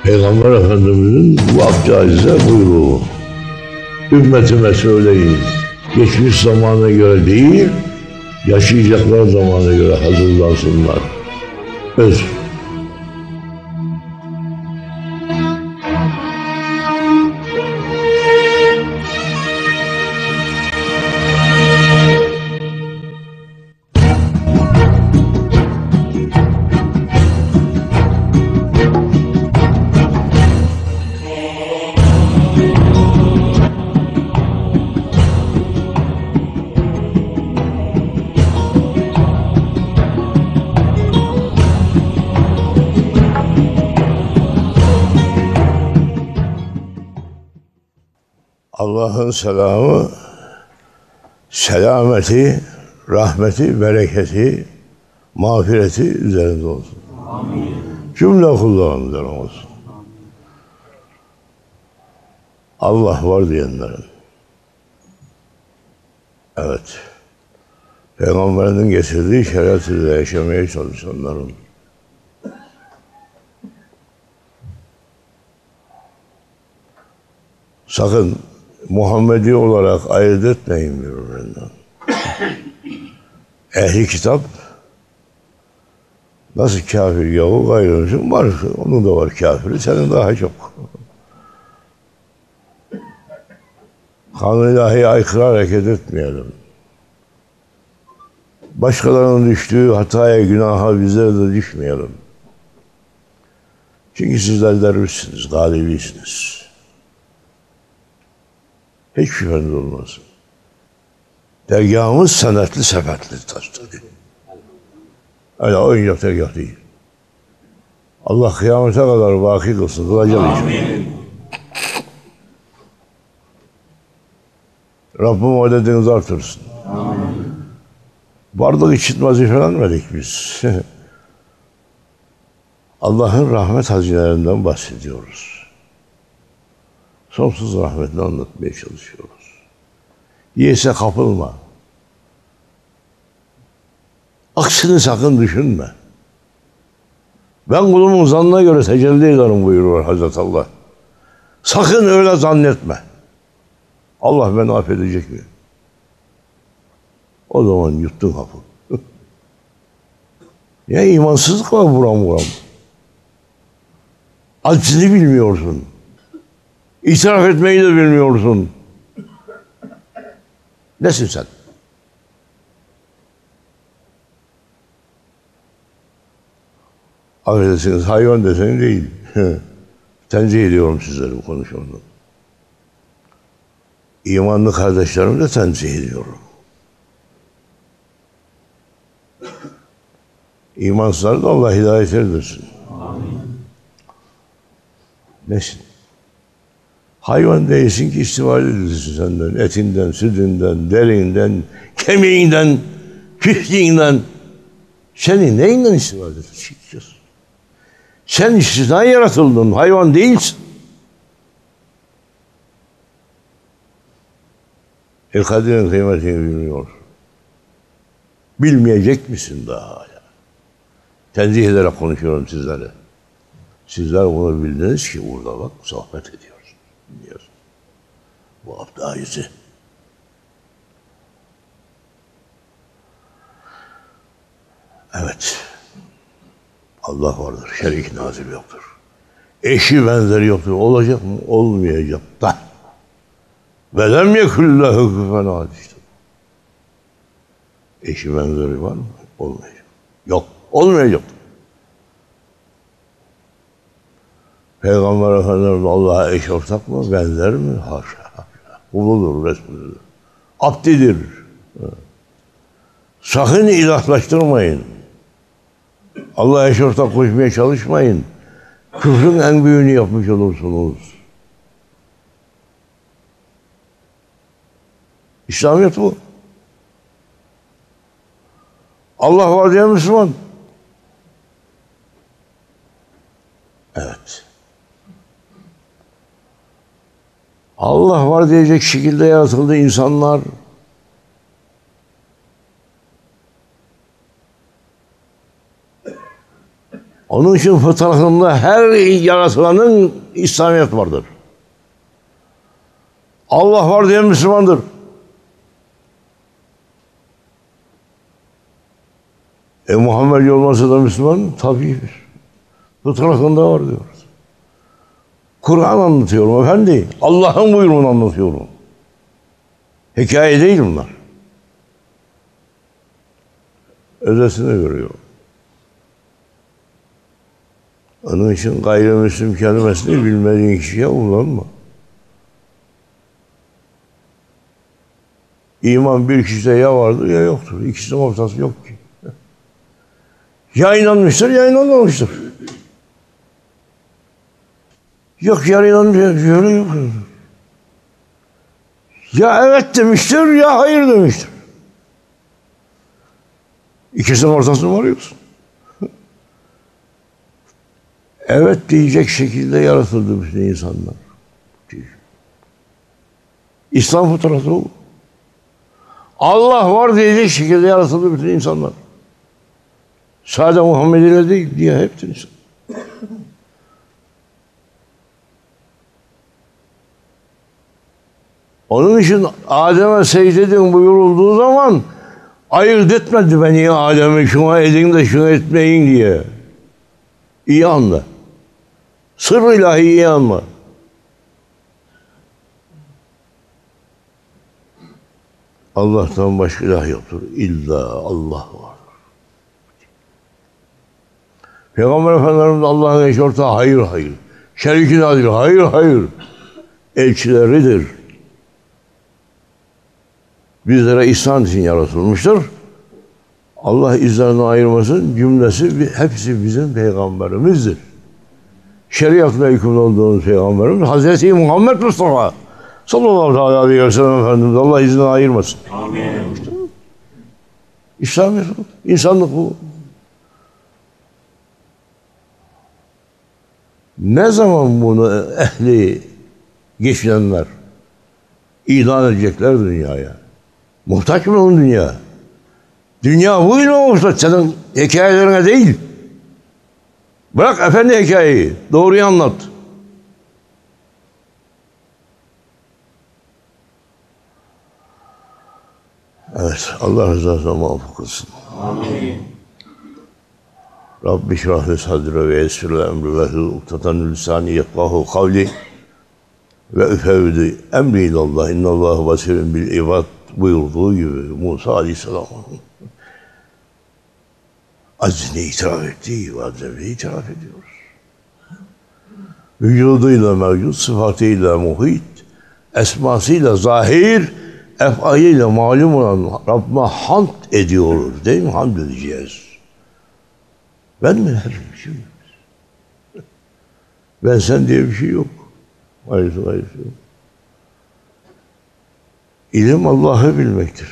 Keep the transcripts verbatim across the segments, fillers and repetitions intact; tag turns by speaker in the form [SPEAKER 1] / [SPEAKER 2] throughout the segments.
[SPEAKER 1] Peygamber Efendimiz'in bu abdü buyruğu. Ümmetime söyleyin, geçmiş zamana göre değil, yaşayacaklar zamana göre hazırlansınlar. Öz. Allah'ın selamı, selameti, rahmeti, bereketi, mağfireti üzerinde olsun. Amin. Cümle kullarımızın üzerine olsun. Allah var diyenlerin. Evet. Peygamberinin getirdiği şeriat ile yaşamaya çalışanların. Sakın Muhammedi olarak ayırt etmeyin birbirinden. Ehli kitap nasıl kafir yahu gayrı var. Onun da var kafiri, senin daha çok. Kanun-u ilahiye aykırı hareket etmeyelim. Başkalarının düştüğü hataya, günaha bizler de düşmeyelim. Çünkü sizler dervişsiniz, galibisiniz. Hiç şüpheniz olmasın. Dergahımız senetli sepetli taşları. Öyle oyuncak dergah değil. Allah kıyamete kadar baki kılsın. Kılacağız inşallah. Rabbim adedinizi artırsın. Amin. Varlık için vazifelenmedik biz. Allah'ın rahmet hazinelerinden bahsediyoruz. Sonsuz rahmetini anlatmaya çalışıyoruz. Yiyese kapılma. Aksini sakın düşünme. Ben kulumun zannına göre tecelli ederim buyuruyor Hazreti Allah. Sakın öyle zannetme. Allah beni affedecek mi? O zaman yuttun kapı. Ya imansızlık var buram buram. Aczini bilmiyorsun. İtiraf etmeyi de bilmiyorsun. Nesin sen? Affedersiniz, hayvan desen değil. Tenzih ediyorum sizleri bu konuşmamda. İmanlı kardeşlerimi de tenzih ediyorum. İmansızları da Allah hidayet edersin. Amin. Nesin? Hayvan değilsin ki istifade edilsin senden. Etinden, sütünden, derinden, kemiğinden, pisliğinden. Senin neyinden istifade edilsin? Sen istisna yaratıldın, hayvan değilsin. El-Kadir'in kıymetini bilmiyor. Bilmeyecek misin daha hala? Tenzih ederek konuşuyorum sizlere. Sizler bunu bildiniz ki burada bak sohbet ediyoruz. Dinliyoruz. Bu abd-ı izi. Evet. Allah vardır. Şerik nazil yoktur. Eşi benzeri yoktur. Olacak mı? Olmayacak da. Velem yekullahu kufuven ahad işte. Eşi benzeri var mı? Olmayacak. Yok. Olmayacak. Peygamber Efendimiz Allah'a eş ortak mı? Benzer mi? Haşa. Uludur, Resulüdür. Abdidir. Sakın ilahlaştırmayın. Allah'a eş ortak koşmaya çalışmayın. Küfrün en büyüğünü yapmış olursunuz. İslamiyet bu. Allah var diye Müslüman. Evet. Allah var diyecek şekilde yaratıldı insanlar. Onun için fıtratında her yaratılanın İslamiyet vardır. Allah var diyen Müslümandır. E Muhammed olmasa da Müslüman tabiidir. Fıtratında var diyoruz. Kur'an anlatıyorum efendi. Allah'ın buyruğunu anlatıyorum. Hikaye değil bunlar. Özetini görüyor. Onun için gayrimüslim kelimesini bilmediğin kişiye kullanma. İman bir kişide ya vardır ya yoktur. İkisinin ortası yok ki. Ya inanmıştır ya inanmamıştır. Yok ya inanmıştır, şöyle yok. Ya evet demiştir ya hayır demiştir. İkisinin ortasını varıyorsun. Evet diyecek şekilde yaratıldı bütün insanlar. İslam fıtratı o. Allah var diyecek şekilde yaratıldı bütün insanlar. Sadece Muhammed ile değil, diye hepsi insan. Onun için Adem'e secde edin buyurulduğu zaman ayırt etmedi beni Adem'i şuna edin de şuna etmeyin diye. İyi anla. Sır ilahi iyi anla. Allah'tan başka ilah yoktur. İlla Allah vardır. Peygamber Efendimiz Allah'ın eş ortağı hayır hayır. Şeriki nadir hayır hayır. Elçileridir. Bizlere ihsan için yaratılmıştır. Allah izlerini ayırmasın, cümlesi hepsi bizim peygamberimizdir. Şeriatla hükümlü olduğumuz peygamberimiz Hazreti Muhammed Mustafa sallallahu aleyhi ve sellem Efendimiz Allah iznini ayırmasın. Amin. İslamiyet bu, insanlık bu. Ne zaman bunu ehli geçinenler ilan edecekler dünyaya? Muhtaç mı onun dünya? Dünya buyla muhtaç, senin hikayelerine değil. Bırak efendi hikayeyi, doğruyu anlat. Evet, Allah rızasına muvaffak olsun. Amin. Rabbi şrahli sadri ve yessirli emri ve hlul ukdeten lisani yefkahu kavli ve üfevdi emri ilallah innallahu basirun bil ibad buyurduğu gibi Musa Aleyhisselam'ın aczini itiraf ettiği vazifeyi itiraf ediyoruz. Vücuduyla mevcut, sıfatıyla muhit, esmasıyla zahir, efaliyle malum olan Rabbime hamd ediyoruz değil mi? Hamd edeceğiz. Ben mi her bir şey yok. Ben sen diye bir şey yok. Hayır, hayır. İlim Allah'ı bilmektir.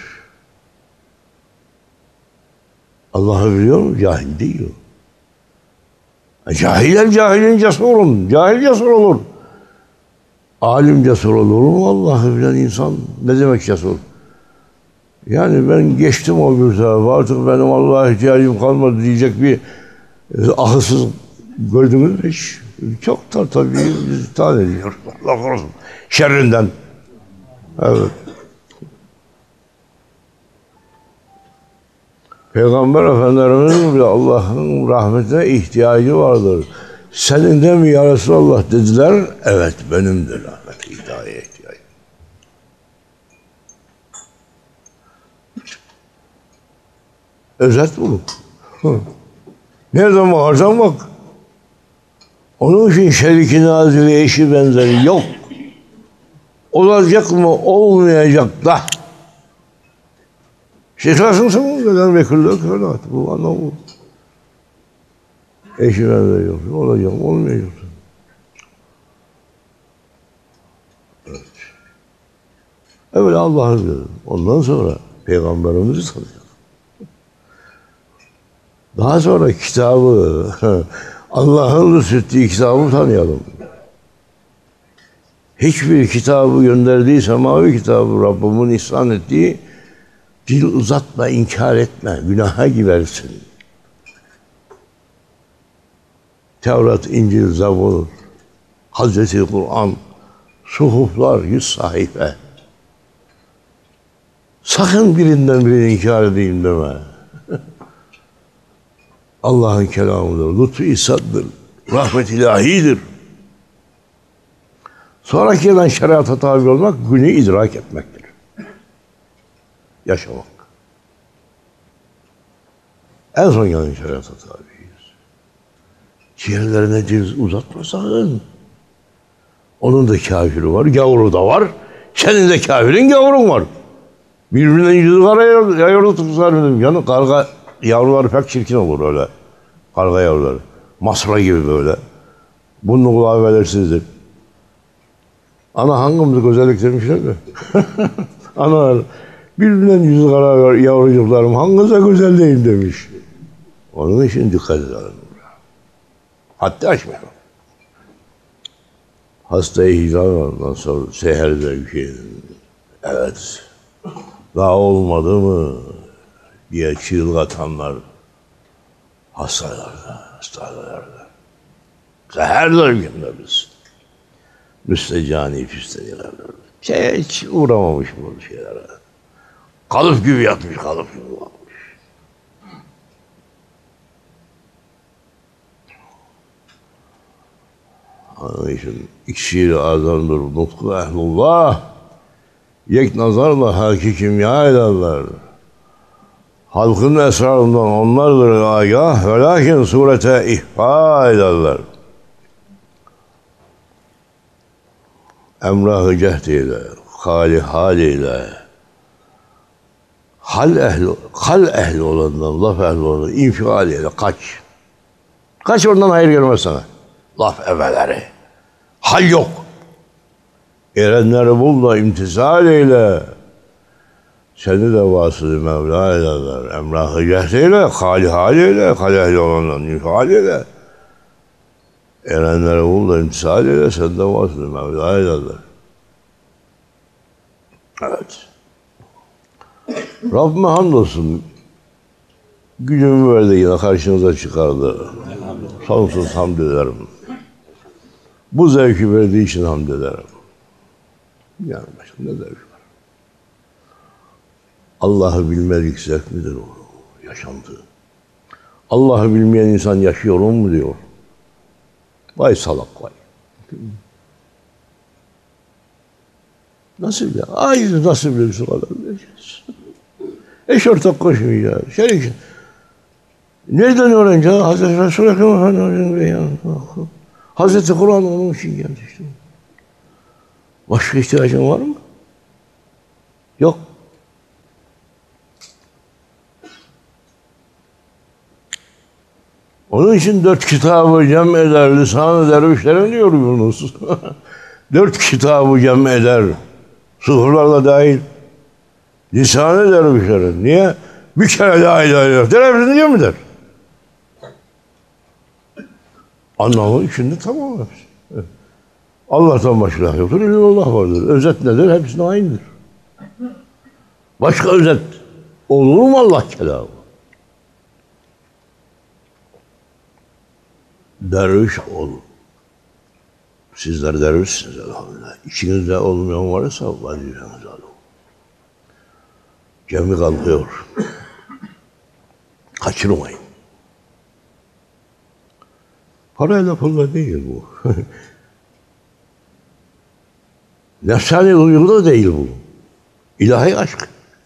[SPEAKER 1] Allah'ı biliyor mu? Cahil değil o. Cahiller cahilin cesur olur. Cahil cesur olur. Alim cesur olur mu? Allah'ı bilen insan ne demek cesur? Yani ben geçtim o bir tarafa, artık benim Allah'a ihtiyacım kalmadı diyecek bir ahırsız gördünüz mü hiç? Çok da tabii bizi tahammül ediyor. Allah korusun. Şerrinden. Evet. Peygamber Efendimiz'in bile Allah'ın rahmetine ihtiyacı vardır. Senin de mi ya Resulallah dediler. Evet benim de rahmet hidayeye ihtiyacım. Özet bu. Nereden bakarsan bak. Onun için şeriki nazili eşi benzeri yok. Olacak mı olmayacak da. Şifasın sonuna kadar vekillik öyle. Bu anlamı bu. Eşi benzeri yok. Olacak mı olmayacak. Evet. Evet Allah'ı bilirim. Ondan sonra Peygamberimizi tanıyalım. Daha sonra kitabı, Allah'ın lütfettiği kitabı tanıyalım. Hiçbir kitabı gönderdiği semavi kitabı Rabbimin ihsan ettiği dil uzatma, inkar etme, günaha girersin. Tevrat, İncil, Zabur, Hazreti Kur'an, suhuflar, yüz sahife. Sakın birinden birini inkar edeyim deme. Allah'ın kelamıdır, lütfu İsa'dır, rahmet ilahidir. Sonraki gelen şeriata tabi olmak, günü idrak etmektir. Yaşamak. En son gelen şeriata tabiyiz. Ciğerlerine dil uzatma sakın. Onun da kafiri var, gavuru da var. Senin de kafirin, gavurun var. Birbirinden yüzü kara yavru tutmuşlar dedim. Yani karga yavruları pek çirkin olur öyle. Karga yavruları. Masra gibi böyle. Bunun kulağı belirsizdir. Ana hangimiz özellik demişler de. Ana birbirinden yüzü kara yavrucuklarım hanginize güzel değil demiş. Onun için dikkat edelim. Hatta açmayalım. Hastayı hizamdan sonra seherde bir şey. Evet. Daha olmadı mı diye çığlık atanlar hastalarda, hastalarda. Seherler günleriz. Müstecani füsteniler. Şey, hiç uğramamış bu şeylere. Kalıp gibi yatmış, kalıp gibi olmuş. Onun için ikşir-i azamdır, nutku ehlullah. Yek nazarla haki kimya ederler. Halkın esrarından onlardır agah, ve lakin surete ihfa ederler. Emrah-ı cehdiyle, hali haliyle, hal ehli, hal ehli olandan, laf ehli olandan, infialiyle kaç. Kaç oradan hayır gelmez sana. Laf eveleri. Hal yok. Erenleri bul da imtisal eyle. Seni de vasılı Mevla ederler. Emrah-ı cehdiyle, hali haliyle, hal ehli olandan, infialiyle. Erenleri bul da imtisal eyle, seni de vasılı Mevla ederler. Evet. Rabbime hamdolsun. Gücümü verdi yine karşınıza çıkardı. Sonsuz hamd ederim. Bu zevki verdiği için hamd ederim. Yani başka ne zevki var? Allah'ı bilmedik zevk midir o? Yaşantı. Allah'ı bilmeyen insan yaşıyor mu diyor. Vay salak vay. Nasıl ya? Aynı nasıl birisi kadar vereceğiz. Eş ortak koşmayacağız. Şerik. Nereden öğreneceğiz? Hazreti Resul-i Ekrem Efendimiz'in beyanı. Hazreti Kur'an onun için geldi işte. Başka ihtiyacın var mı? Yok. Onun için dört kitabı cem eder, lisan-ı dervişlere diyor Yunus. Dört kitabı cem eder. Suhurlarla dahil. Lisan-ı dervişlere. Niye? Bir kere la ilahe illallah der, hepsini diyor mu der? Anlamı içinde tamam hepsi. Evet. Allah'tan başka yoktur, illallah vardır. Özet nedir? Hepsine aynıdır. Başka özet olur mu Allah kelamı? Derviş ol. Sizler dervişsiniz elhamdülillah. İçinizde olmayan varsa vazifenizi alın. Gemi kalkıyor. Kaçırmayın. Parayla pulla değil bu. Nefsani duygu da değil bu. İlahi aşk.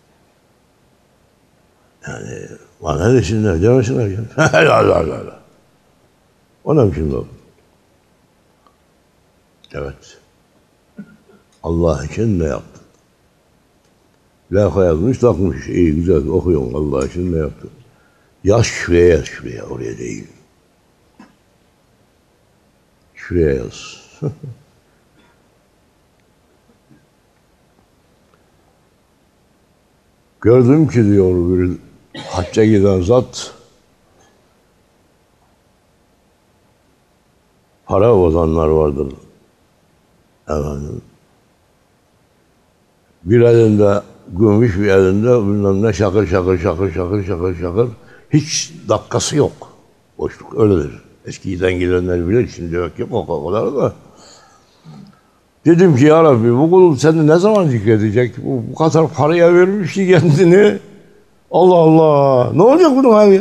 [SPEAKER 1] Yani bana desinler, demesinler. Allah Allah Allah. Ona mı şimdi oldu? Evet. Allah için ne yaptın? Lafa yazmış, takmış. İyi, güzel, okuyorsun. Allah için ne yaptın? Yaz şuraya, yaz şuraya, oraya değil. Şuraya yaz. Gördüm ki diyor bir hacca giden zat, para bozanlar vardır. Efendim. Bir elinde gümüş, bir elinde bilmem ne şakır şakır şakır şakır şakır şakır. Hiç dakikası yok. Boşluk öyledir. Eskiden gelenler bilir, şimdi yok yok o kadar da. Dedim ki ya Rabbi bu kul seni ne zaman zikredecek? Bu, bu kadar paraya vermiş ki kendini. Allah Allah. Ne olacak bunun hali?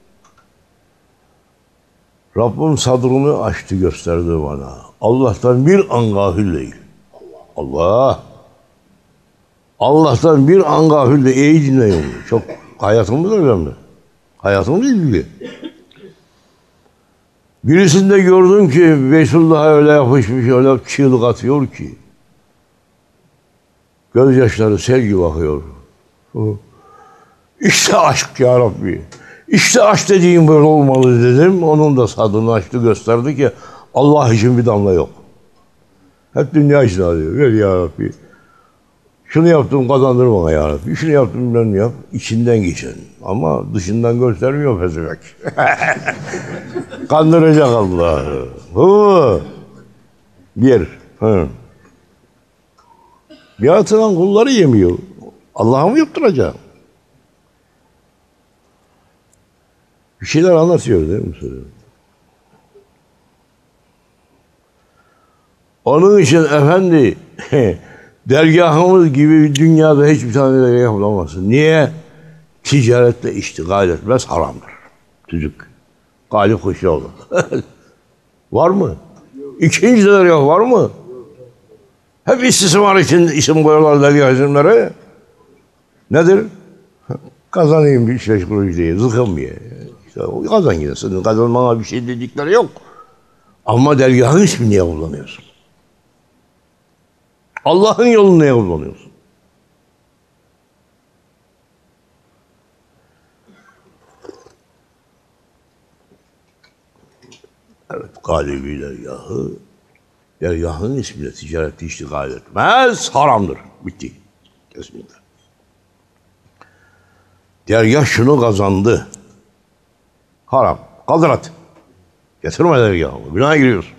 [SPEAKER 1] Rabbim sadrını açtı gösterdi bana. Allah'tan bir an gafil değil. Allah. Allah'tan bir an gafil değil. İyi dinleyin. Çok hayatımız önemli. Hayatımız ilgili. Birisinde gördüm ki Beytullah'a öyle yapışmış, öyle çığlık atıyor ki. Gözyaşları sel gibi akıyor. İşte aşk ya Rabbi. İşte aşk dediğim böyle olmalı dedim. Onun da sadını açtı gösterdi ki Allah için bir damla yok. Hep dünya için alıyor. Ver ya Rabbi. Şunu yaptım kazandır bana ya Rabbi. Şunu yaptım ben yap. İçinden geçen. Ama dışından göstermiyor pezevenk. Kandıracak Allah'ı. Hı. Bir. Hı. Bir atılan kulları yemiyor. Allah'a mı yaptıracak? Bir şeyler anlatıyor değil mi? Onun için efendi dergahımız gibi bir dünyada hiçbir tane dergah bulamazsın. Niye? Ticaretle iştigal etmez haramdır. Çocuk. Galip Kuşçuoğlu. Var mı? İkinci dergah var mı? Hep istismar için isim koyuyorlar dergah isimleri. Nedir? Kazanayım bir üç beş kuruş diye, zıkım diye. İşte kazan yine, senin kazanmana bir şey dedikleri yok. Ama dergahın ismini niye kullanıyorsun? Allah'ın yolunu niye kullanıyorsun? Evet, galibi dergahı, dergahın ismiyle ticareti iştigal etmez, haramdır. Bitti. Kesinlikle. Dergah şunu kazandı. Haram. Kaldır at. Getirme dergahımı. Günaha giriyorsun.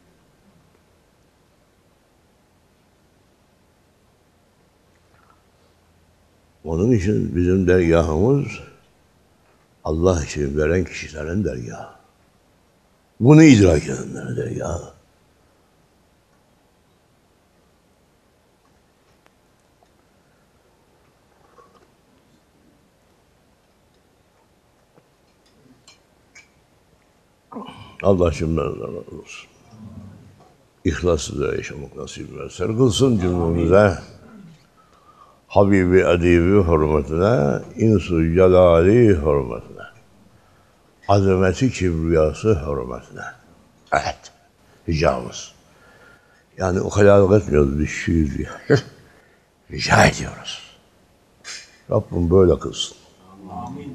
[SPEAKER 1] Onun için bizim dergahımız Allah için veren kişilerin dergahı. Bunu idrak edenlerin dergahı. Allah cümlemizden razı olsun. İhlasla yaşamak nasip ederse kılsın cümlemize. Habibi Edibi hürmetine, insu celali hürmetine, azameti kibriyası hürmetine. Evet, ricamız. Yani o kadar etmiyoruz biz şiir diye. Rica ediyoruz. Rabbim böyle kılsın. Amin.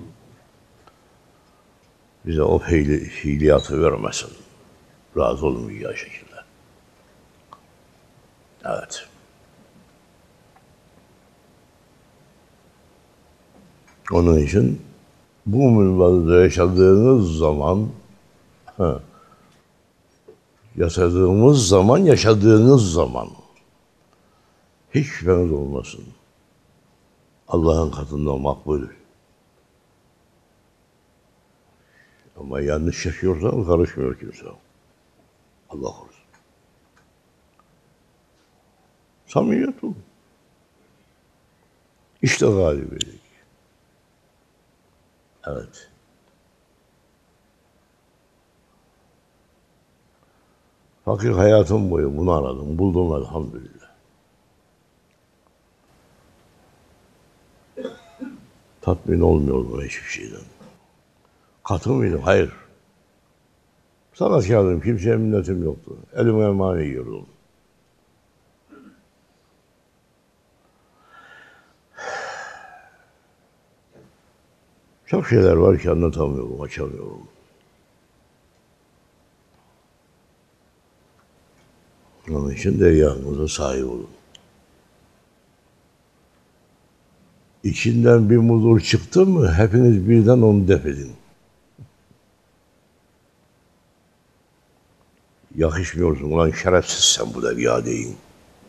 [SPEAKER 1] Bize o hile, hiliyatı vermesin. Razı olmayacağı şekilde. Evet. Onun için bu mülvazda yaşadığınız zaman he, yaşadığımız zaman, yaşadığınız zaman hiç şüpheniz olmasın. Allah'ın katında makbul. Ama yanlış yaşıyorsan karışmıyor kimse. Allah korusun. Samimiyet bu. İşte galibilik. Evet. Fakir hayatım boyu bunu aradım, buldum elhamdülillah. Tatmin olmuyordum hiçbir şeyden. Katı mıydım? Hayır. Sanatkardım, kimseye minnetim yoktu. Elime emanet yiyordum. Çok şeyler var ki anlatamıyorum, açamıyorum. Onun için dergahınıza sahip olun. İçinden bir mudur çıktı mı hepiniz birden onu def edin. Yakışmıyorsun ulan şerefsiz sen bu dergâh deyin.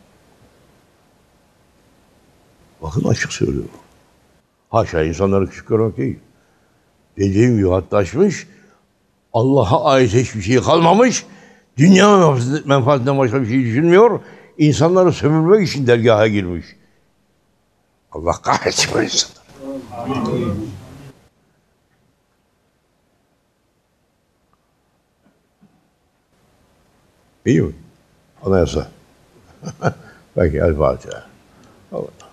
[SPEAKER 1] Bakın açık söylüyorum. Haşa insanları küçük görmek değil. Dediğim gibi hatta açmış, Allah'a ait hiçbir şey kalmamış. Dünya menfaatinden başka bir şey düşünmüyor. İnsanları sömürmek için dergaha girmiş. Allah kahretsin bu insanları. İyi mi? Anayasa. Peki El Fatiha. Allah.